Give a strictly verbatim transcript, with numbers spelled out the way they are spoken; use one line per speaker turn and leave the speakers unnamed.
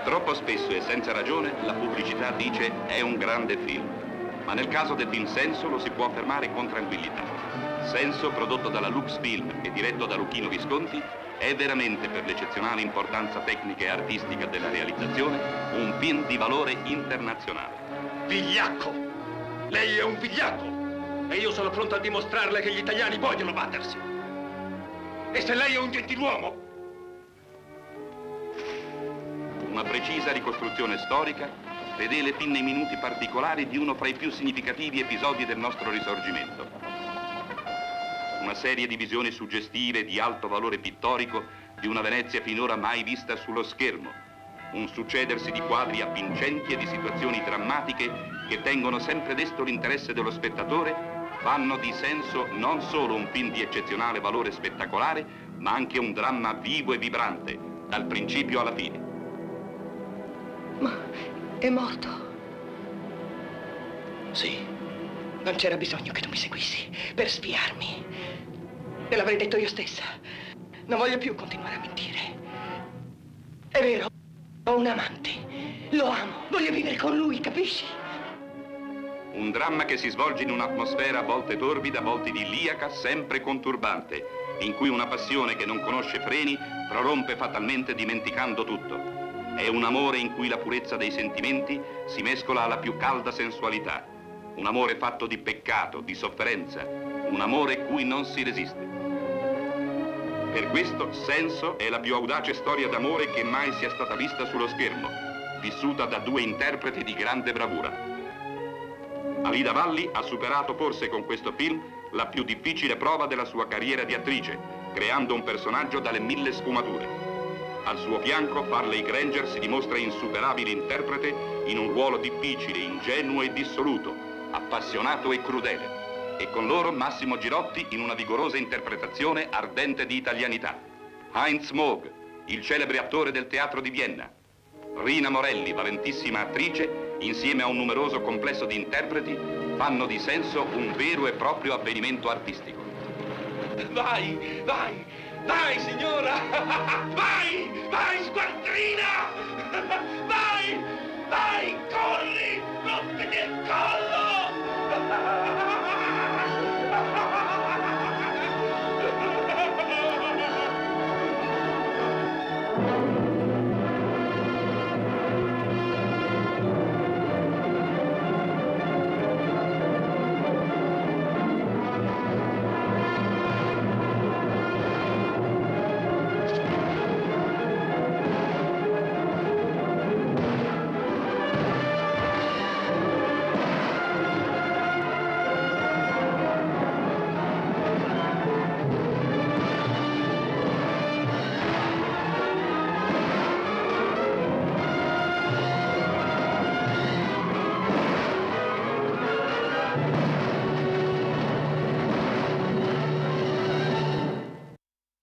Troppo spesso e senza ragione la pubblicità dice è un grande film, ma nel caso del film Senso lo si può affermare con tranquillità. Senso, prodotto dalla Lux Film e diretto da Luchino Visconti, è veramente, per l'eccezionale importanza tecnica e artistica della realizzazione, un film di valore internazionale.
Vigliacco! Lei è un vigliacco! E io sono pronto a dimostrarle che gli italiani vogliono battersi! E se lei è un gentiluomo?
Una precisa ricostruzione storica fedele fin nei minuti particolari di uno fra i più significativi episodi del nostro risorgimento. Una serie di visioni suggestive di alto valore pittorico di una Venezia finora mai vista sullo schermo. Un succedersi di quadri avvincenti e di situazioni drammatiche che tengono sempre desto l'interesse dello spettatore, fanno di Senso non solo un film di eccezionale valore spettacolare, ma anche un dramma vivo e vibrante, dal principio alla fine.
Ma è morto?
Sì.
Non c'era bisogno che tu mi seguissi per spiarmi. Te l'avrei detto io stessa. Non voglio più continuare a mentire. È vero, ho un amante. Lo amo, voglio vivere con lui, capisci?
Un dramma che si svolge in un'atmosfera a volte torbida, a volte idilliaca, sempre conturbante, in cui una passione che non conosce freni prorompe fatalmente dimenticando tutto. È un amore in cui la purezza dei sentimenti si mescola alla più calda sensualità. Un amore fatto di peccato, di sofferenza. Un amore cui non si resiste. Per questo Senso è la più audace storia d'amore che mai sia stata vista sullo schermo, vissuta da due interpreti di grande bravura. Alida Valli ha superato forse con questo film la più difficile prova della sua carriera di attrice, creando un personaggio dalle mille sfumature. Al suo fianco Farley Granger si dimostra insuperabile interprete in un ruolo difficile, ingenuo e dissoluto, appassionato e crudele. E con loro Massimo Girotti in una vigorosa interpretazione ardente di italianità. Heinz Moog, il celebre attore del teatro di Vienna. Rina Morelli, valentissima attrice, insieme a un numeroso complesso di interpreti, fanno di Senso un vero e proprio avvenimento artistico.
Vai, vai! Vai, signora! Vai! Vai, squadrina! Vai! Vai, corri! Rompiti il collo!